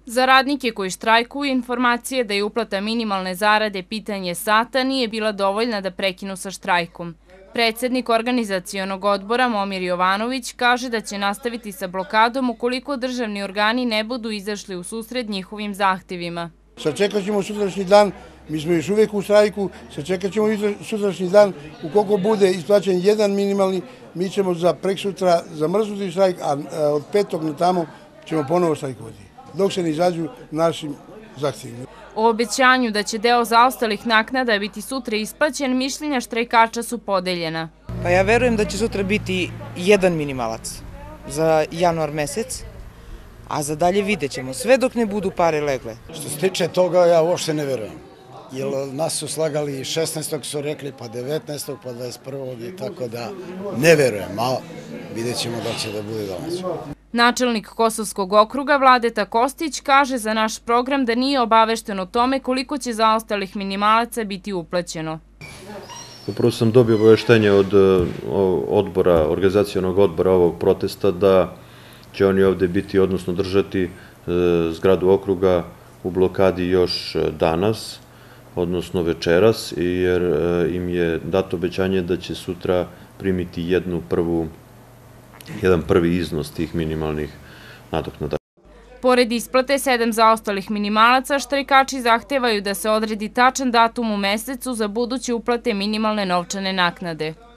Za radnike koji štrajkuju, informacije da je uplata minimalne zarade pitanje sata nije bila dovoljna da prekinu sa štrajkom. Predsednik organizacionog odbora Momir Jovanović kaže da će nastaviti sa blokadom ukoliko državni organi ne budu izašli u susret njihovim zahtevima. Sačekat ćemo sutrašnji dan, mi smo još uvijek u štrajku, sačekat ćemo sutrašnji dan, ukoliko bude isplaćen jedan minimalni, mi ćemo za preksutra zamrznuti štrajk, a od 5. na tamo ćemo ponovo štrajkovati, dok se ne izađu našim zahtjevima. O obećanju da će deo zaostalih naknada biti sutra isplaćen, mišljenja štrajkača su podeljena. Pa ja verujem da će sutra biti jedan minimalac za januar mesec, a za dalje vidjet ćemo, sve dok ne budu pare legle. Što se tiče toga, ja uopšte ne verujem. Jer nas su slagali 16. su rekli, pa 19. pa 21. i tako da ne verujem, a vidjet ćemo da će da bude danas. Načelnik Kosovskog okruga Vladeta Kostić kaže za naš program da nije obavešten o tome koliko će zaostalih minimalaca biti uplaćeno. Upravo sam dobio obaveštenje od organizacionog odbora ovog protesta da će oni ovde biti, odnosno držati zgradu okruga u blokadi još danas, odnosno večeras, jer im je dato obećanje da će sutra primiti jedan prvi iznos tih minimalnih nadoknada. Pored isplate 7 zaostalih minimalaca, štrajkači zahtevaju da se odredi tačan datum u mesecu za buduće uplate minimalne novčane naknade.